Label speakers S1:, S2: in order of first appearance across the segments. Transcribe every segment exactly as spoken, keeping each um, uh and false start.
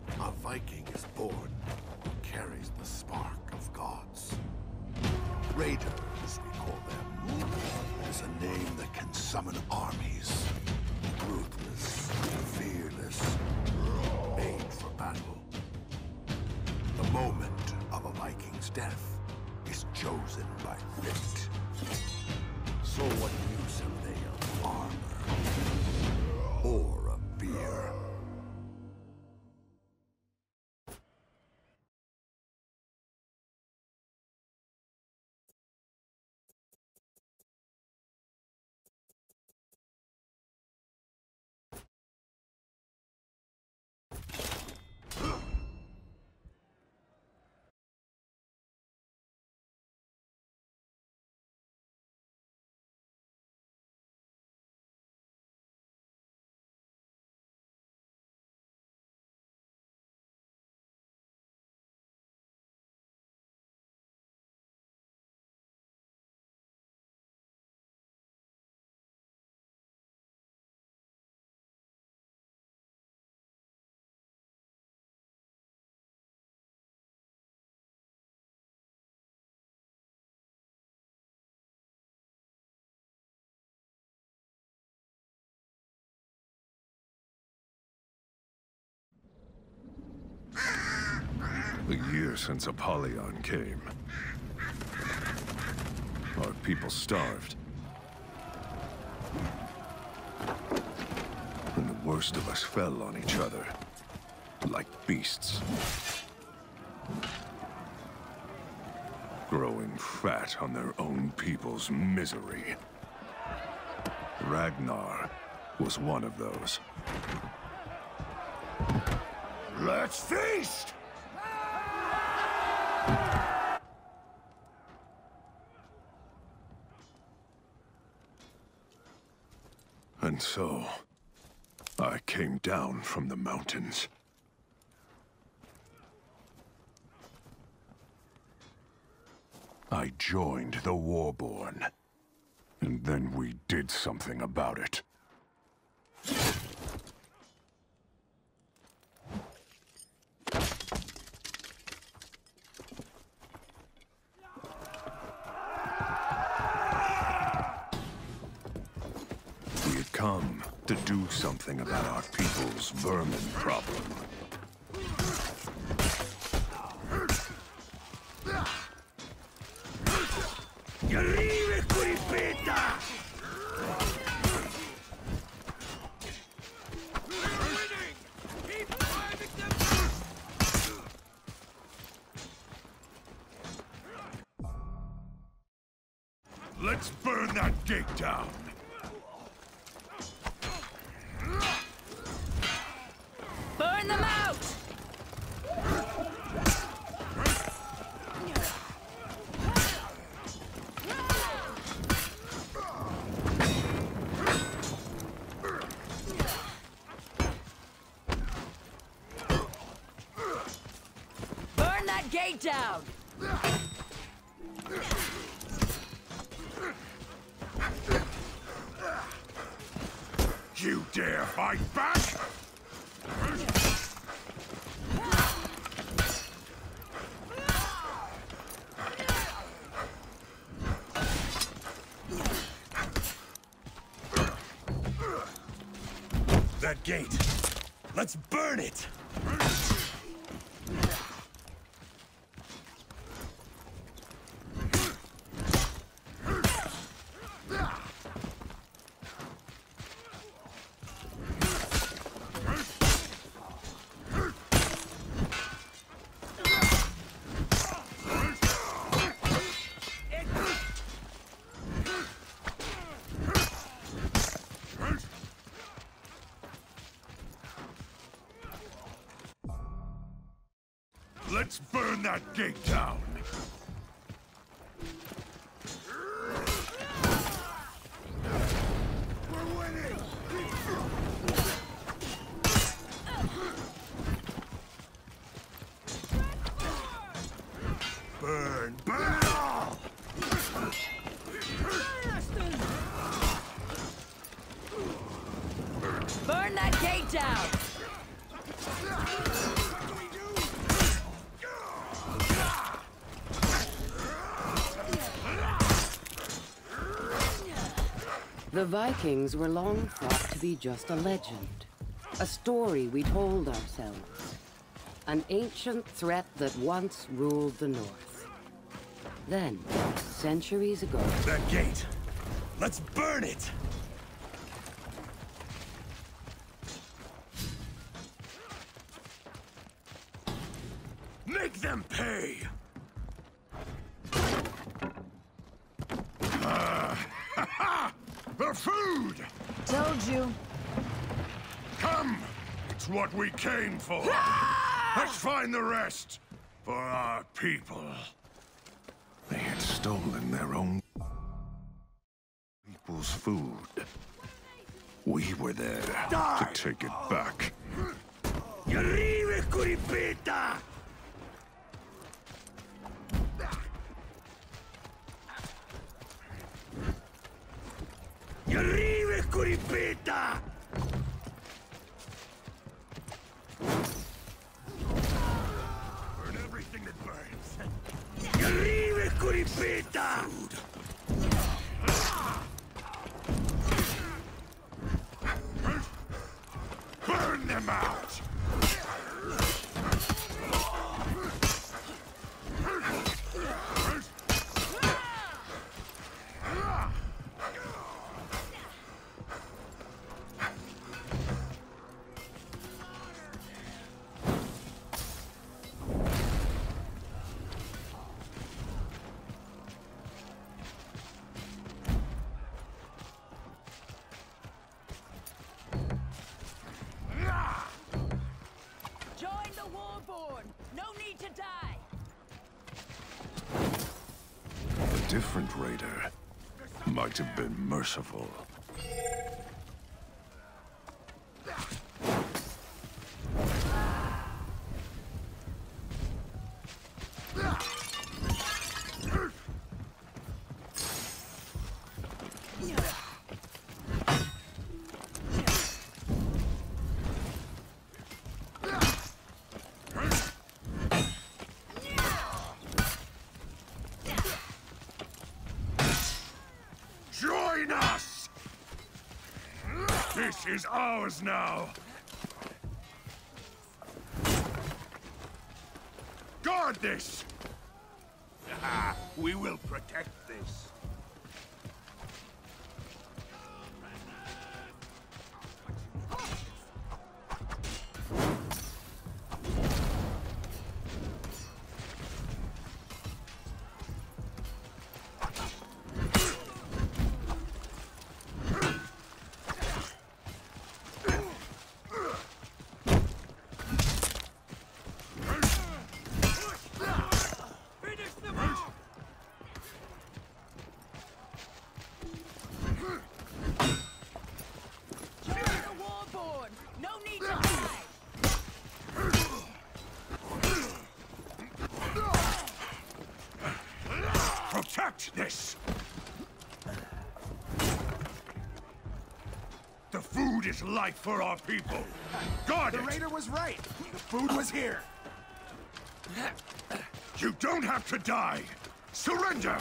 S1: A Viking is born who carries the spark of gods. Raiders, we call them. It is a name that can summon armies. Ruthless, fearless, made for battle. The moment of a Viking's death is chosen by fate. So what use have they of armor? Or a beer?
S2: A year since Apollyon came. Our people starved. And the worst of us fell on each other, like beasts. Growing fat on their own people's misery. Ragnar was one of those. Let's feast! And so, I came down from the mountains. I joined the Warborn. And then we did something about it. We had come to do something about our people's vermin problem. Let's burn that gate down!
S3: Burn them out! Burn that gate down!
S2: You dare fight back?
S4: That gate. Let's burn it!
S2: Let's burn that gate down!
S1: We're winning!
S2: Burn! Burn it all!
S3: Burn that gate down!
S5: The Vikings were long thought to be just a legend, a story we told ourselves, an ancient threat that once ruled the North. Then, centuries ago...
S4: That gate! Let's burn it! Make them pay!
S2: Uh, ha ha! The food!
S3: Told you.
S2: Come! It's what we came for. Let's find the rest for our people. They had stolen their own people's food. We were there to take it back.
S4: Y arriba, Curipita! Y arriba, Curipita! Burn everything that burns. Y arriba, Curipita!
S2: Burn them out! Different raider might have been merciful. Join us! This is ours now! Guard this!
S4: We will protect this.
S2: Protect this! The food is life for our people. Guard it!
S4: The raider was right. The food was here.
S2: You don't have to die! Surrender!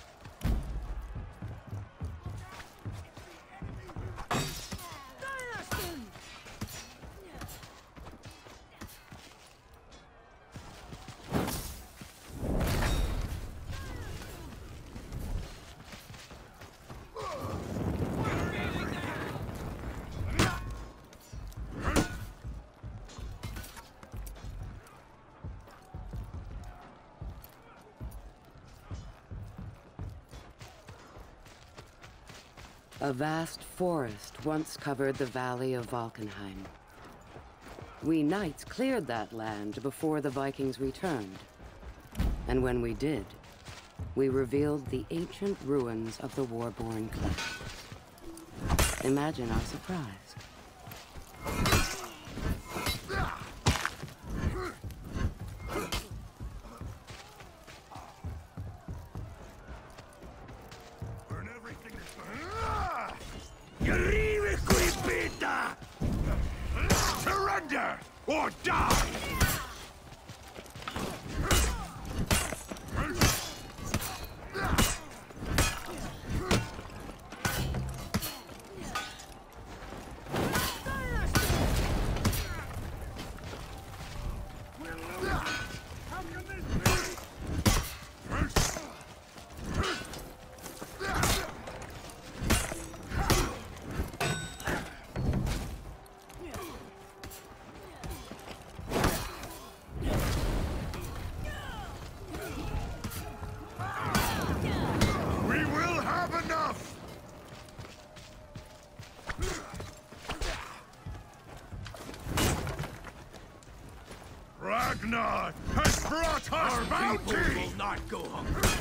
S5: A vast forest once covered the valley of Valkenheim. We knights cleared that land before the Vikings returned. And when we did, we revealed the ancient ruins of the Warborn clan. Imagine our surprise.
S2: Surrender or die! Ragnar has brought us
S4: Our
S2: bounty!
S4: people will not go hungry.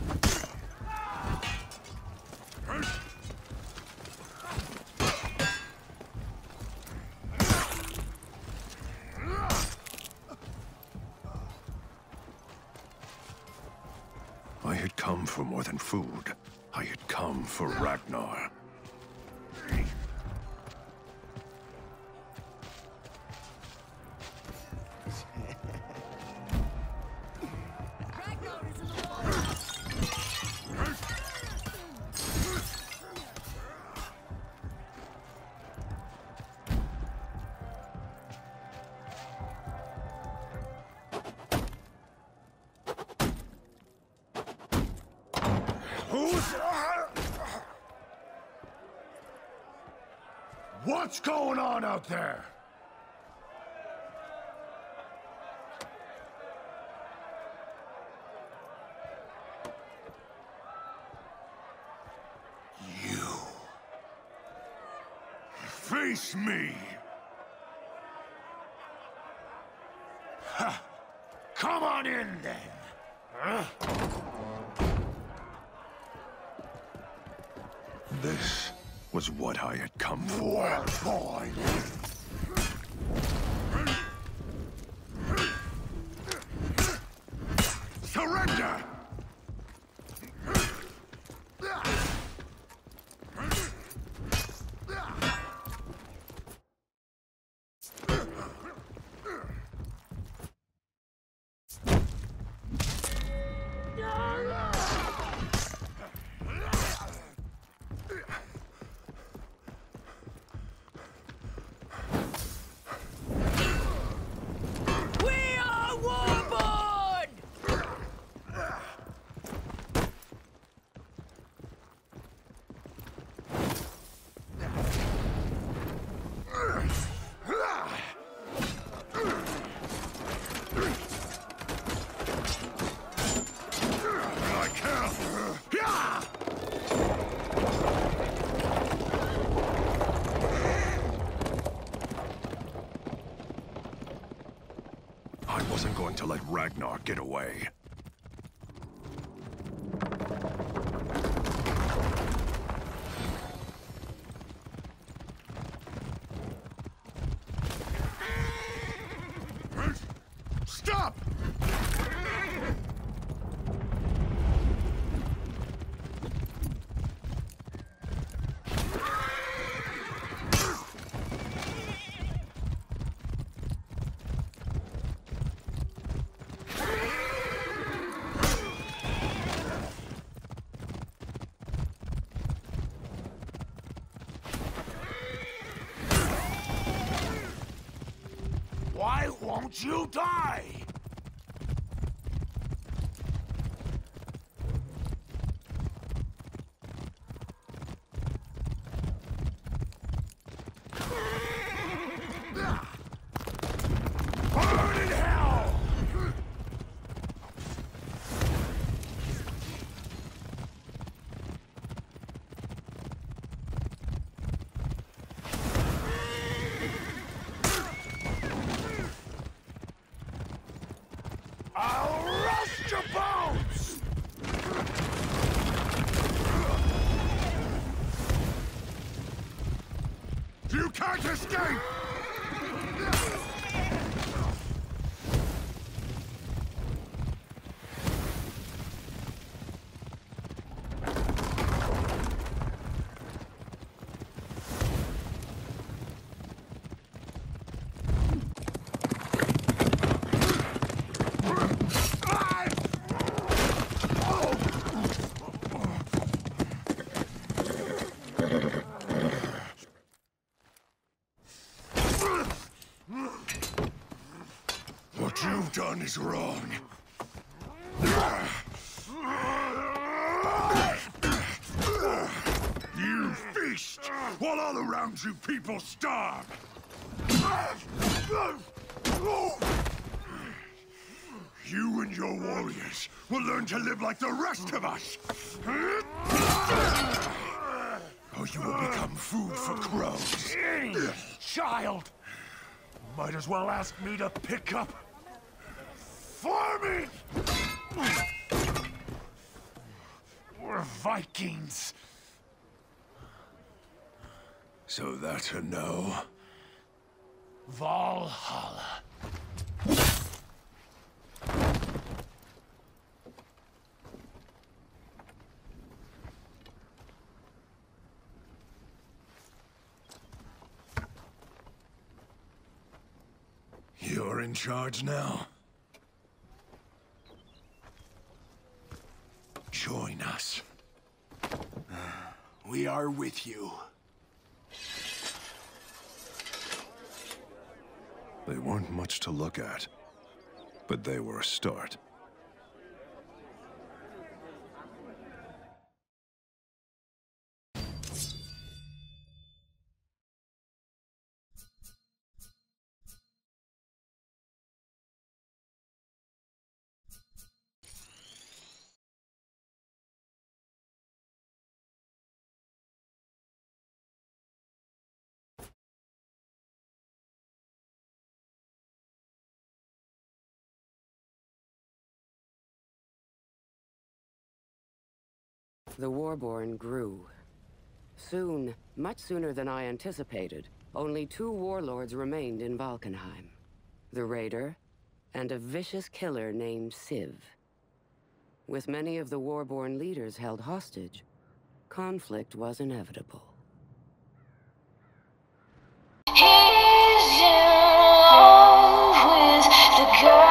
S2: I had come for more than food. I had come for Ragnar.
S3: Ragnar is in the water.
S2: Who's... What's going on out there? You... Face me! Ha! Come on in, then! Huh? This was what I had come for, boy. Surrender!
S3: We are warborn!
S2: I can't! Yeah! I wasn't going to let Ragnar get away. Stop!
S4: Why won't you die?
S2: Burn in hell!
S4: I'll roast your bones!
S2: You can't escape! What you've done is wrong. You feast while all around you people starve. You and your warriors will learn to live like the rest of us. Or you will become food for crows.
S4: Child! Might as well ask me to pick up farming! We're Vikings.
S2: So that's a no.
S4: Valhalla.
S2: You're in charge now. Join us.
S4: We are with you.
S2: They weren't much to look at, but they were a start.
S5: The Warborn grew. Soon, much sooner than I anticipated, only two warlords remained in Valkenheim. The Raider, and a vicious killer named Civ. With many of the Warborn leaders held hostage, conflict was inevitable.
S6: He's in love with the girl.